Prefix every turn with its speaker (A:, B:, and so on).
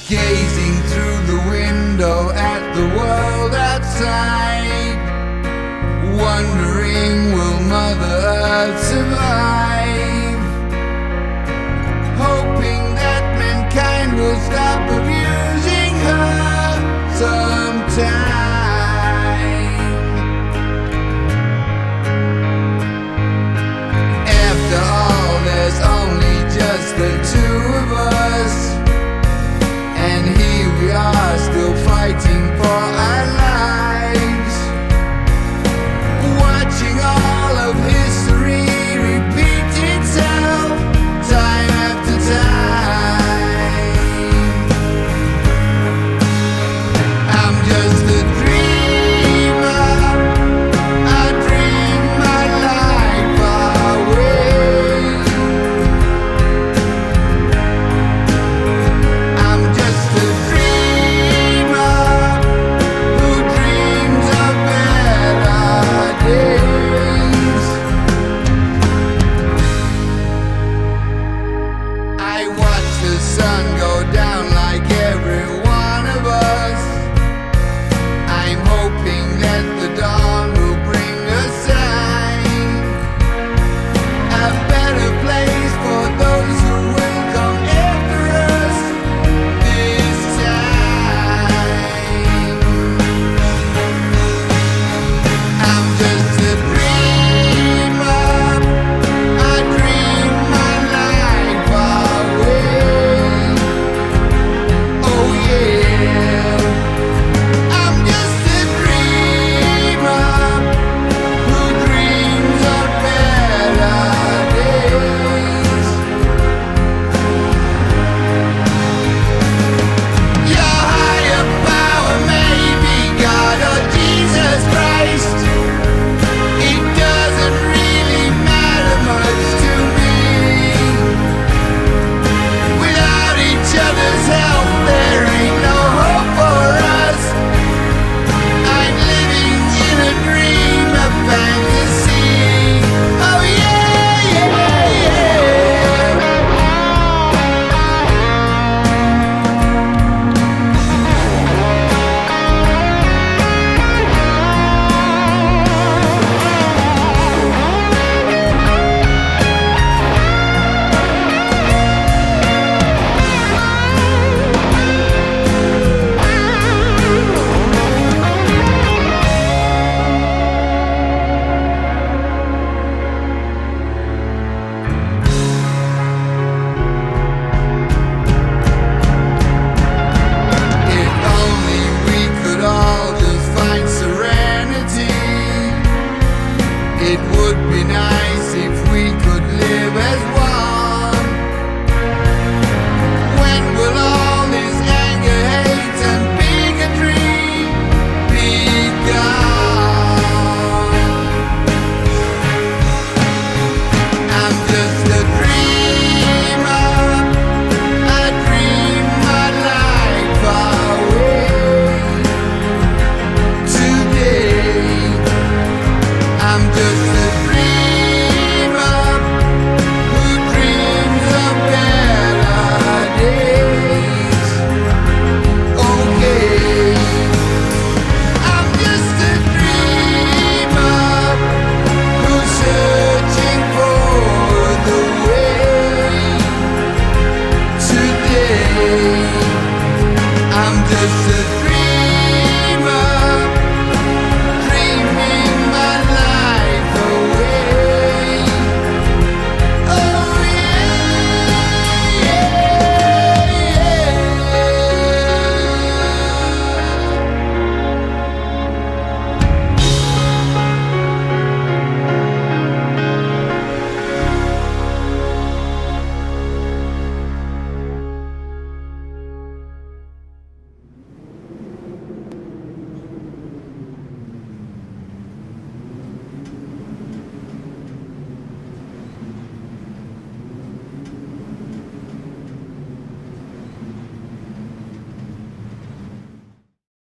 A: gazing through the window at the world outside, wondering will Mother Earth survive, hoping that mankind will stop abusing her sometime. After all, there's only just the two of us, and here we are still fighting for our lives, watching all of history repeat itself time after time. I'm just a dreamer, I dream my life away. I'm just a dreamer who dreams of better days. I watch the sun go down like every one of us. I'm hoping that the dawn will bring a sign, a better place for those who will come after us this time. I'm just a dreamer, I dream my life away. Oh yeah, I'm just a dreamer who dreams of better days. Your higher power may be God or Jesus Christ. It doesn't really matter much to me. Without each other's help, there ain't no hope for us. I'm living in a dream, a fantasy. Oh yeah, yeah, yeah. If only we could all just find serenity, it would be nice if we could live as one. When will all this anger, hate, and bigotry be gone? I'm just a dreamer, I dream my life away. Today, I'm just a dreamer who dreams of better days. Okay, I'm just a dreamer who's searching for the way. Today, I'm just a